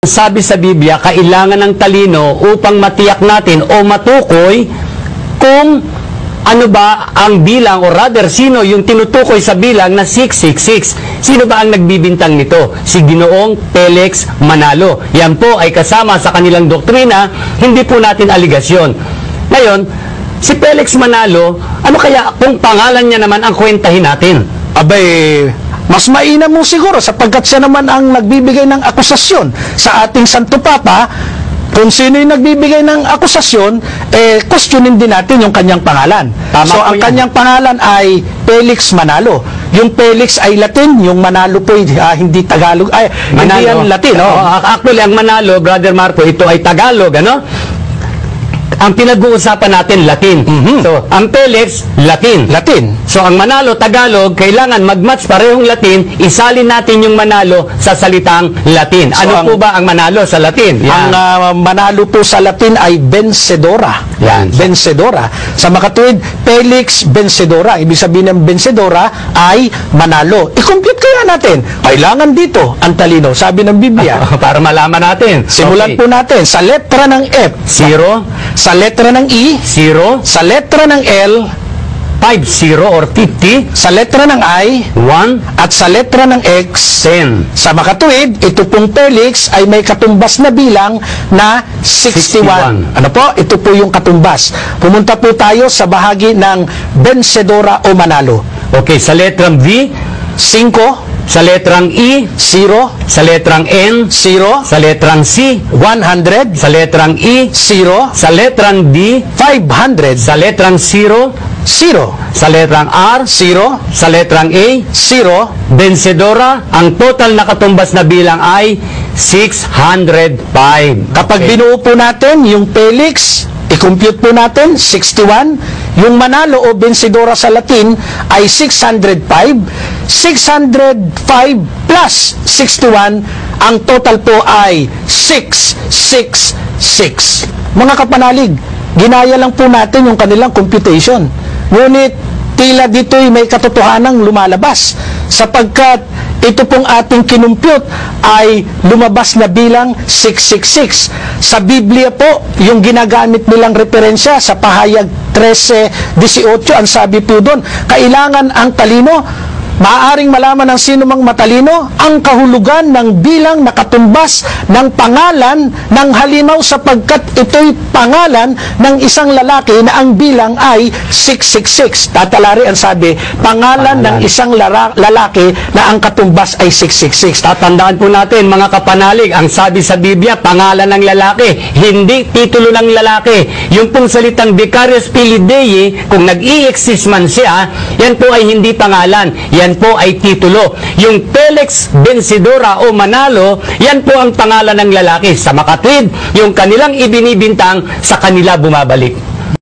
Sabi sa Biblia, kailangan ng talino upang matiyak natin o matukoy kung ano ba ang bilang, o rather, sino yung tinutukoy sa bilang na 666. Sino ba ang nagbibintang nito? Si Ginoong Felix Manalo. Yan po ay kasama sa kanilang doktrina, hindi po natin aligasyon. Ngayon, si Felix Manalo, ano kaya kung pangalan niya naman ang kwentahin natin? Abay, mas mainam mo siguro sapagkat siya naman ang nagbibigay ng akusasyon sa ating Santo Papa. Kung sino yung nagbibigay ng akusasyon, questionin din natin yung kanyang pangalan. Tama so, ang kanyang pangalan ay Felix Manalo. Yung Felix ay Latin, yung Manalo po hindi Tagalog, ay, hindi yan Latin. Actually, ang Manalo, Brother Marco, ito ay Tagalog, ano? Ang pinag-uusapan natin, Latin. So, ang Felix, Latin. So, ang Manalo, Tagalog, kailangan mag-match parehong Latin, isalin natin yung Manalo sa salitang Latin. So, ano po ba ang Manalo sa Latin? Yan. Ang Manalo po sa Latin ay Vencedora. Yan. Vencedora. Sa makatuwid, Felix Vencedora. Ibig sabihin ng Vencedora ay Manalo. I-compute kaya natin. Kailangan dito ang talino. Sabi ng Biblia. Para malaman natin. Simulan po natin sa letra ng F. 0. Sa letra ng E, 0. sa letra ng L, 50 or 50. sa letra ng I, 1. at sa letra ng X, 10. Sa makatuwid, ito pong Felix ay may katumbas na bilang na 61. Ano po? Ito po yung katumbas. Pumunta po tayo sa bahagi ng Vencedora o Manalo. Okay, sa letrang V, 5, sa letrang E, 0, sa letrang N, 0, sa letrang C, 100, sa letrang E, 0, sa letrang D, 500, sa letrang 0, 0, sa letrang R, 0, sa letrang A, 0, Vencedora, ang total na katumbas na bilang ay 605. Kapag binuo po natin yung Felix, i-compute po natin 61, yung Manalo o Vencedora sa Latin ay 605, 605 plus 61, ang total po ay 666. Mga kapanalig, ginaya lang po natin yung kanilang computation. Ngunit tila dito'y may katotohanang lumalabas sapagkat ito pong ating kinumpute ay lumabas na bilang 666. Sa Biblia po, yung ginagamit nilang referensya sa pahayag 13:18, ang sabi po doon, kailangan ang talino, maaaring malaman ng sino mang matalino ang kahulugan ng bilang nakatumbas ng pangalan ng halimaw sapagkat ito'y pangalan ng isang lalaki na ang bilang ay 666. Tatalari ang sabi, pangalan ng isang lalaki na ang katumbas ay 666. Tatandaan po natin, mga kapanalig, ang sabi sa Biblia, pangalan ng lalaki, hindi titulo ng lalaki. Yung pong salitang Vicarious Filii Dei, kung nag-i-exist man siya, yan po ay hindi pangalan. Yan po ay titulo. Yung Felix Vencedora o Manalo, yan po ang pangalan ng lalaki. Sa makatwid, yung kanilang ibinibintang, sa kanila bumabalik.